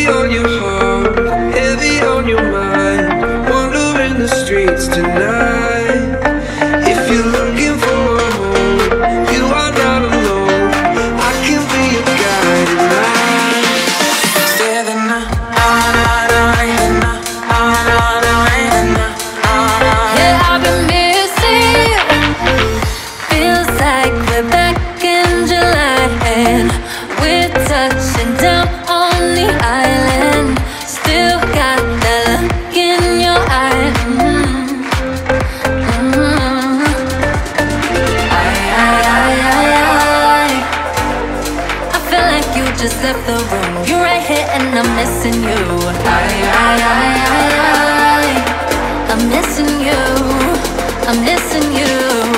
on your heart, heavy on your mind, wandering the streets tonight. If you're looking for a home, you are not alone. I can be your guiding light. Stay the night. Yeah, I've been missing. Feels like we're back in July and we're touching down on the island. Still got that look in your eye. I feel like you just left the room. You're right here and I'm missing you. I'm missing you. I'm missing you.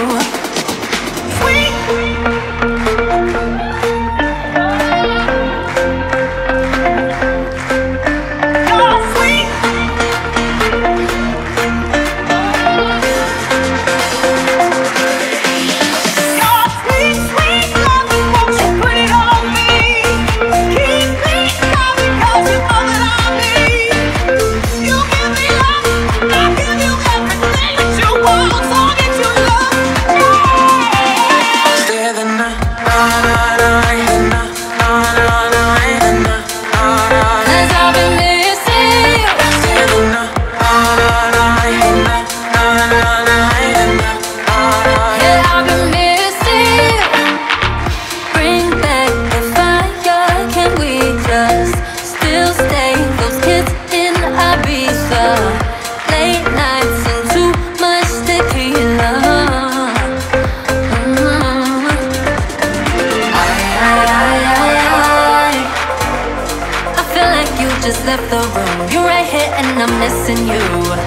Just left the room. You're right here and I'm missing you.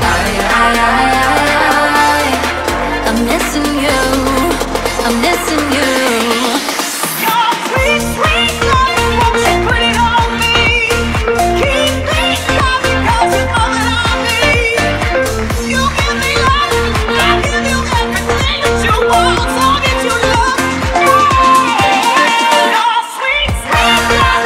I'm missing you. I'm missing you. Your sweet, sweet love, won't you put it on me? Keep me coming 'cause you're all that I need. You give me love, I give you everything that you want. So I'll get you love. Your sweet, sweet love.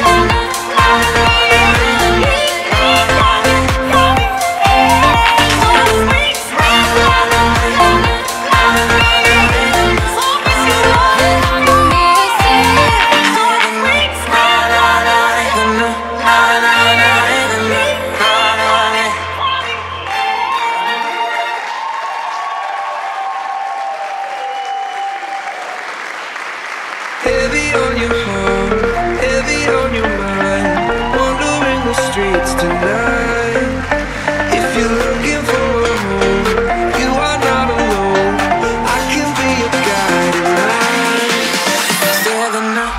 Heavy on your heart, heavy on your mind, wandering the streets tonight. If you're looking for a home, you are not alone. I can be your guiding light. Stay the night.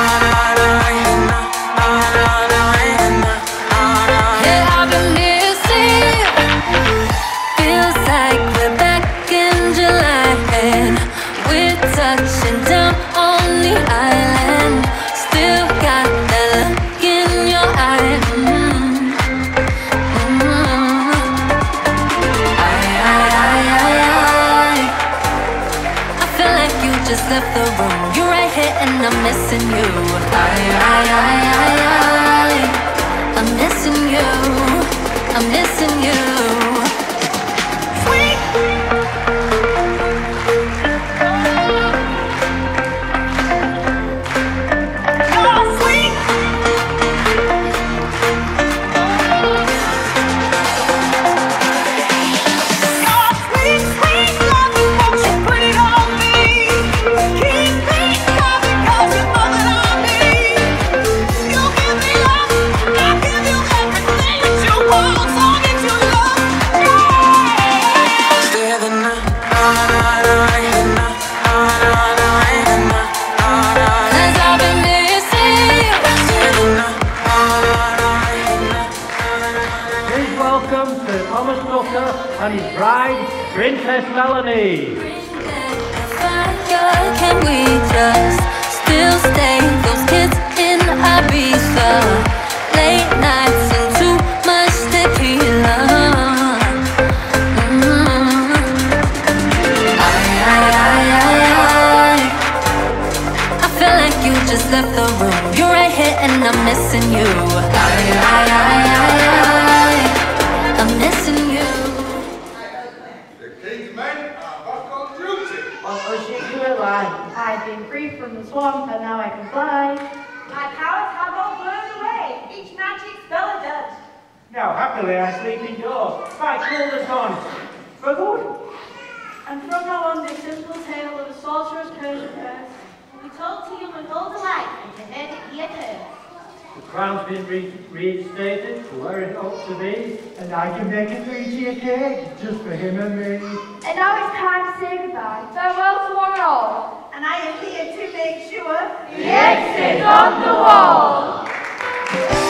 Yeah, I've been missing. Feels like we're back in July and we're touching down on the island. Still got that look in your eye. I feel like you just left the room. You're right here and I'm missing you. I'm missing you. I'm missing you. Sweet. Welcome to Thomas Tucker and his bride, Princess Melanie. Can we just still stay those kids in Ibiza? Late nights and too much tequila. I feel like you just left the room. You're right here and I'm missing you. been free from the swamp and now I can fly. My powers have all blown away, each magic spell a dud. Now happily I sleep indoors. My cold is gone. For good. And from now on this simple tale of a sorcerer's Persian curse will be told to you with all delight, and to hear it here first. The crown's been reinstated to where it ought to be. And I can make a 3-tier cake just for him and me. And now it's time to say goodbye. Farewell to one and all. And I am here to make sure The exit's on the wall.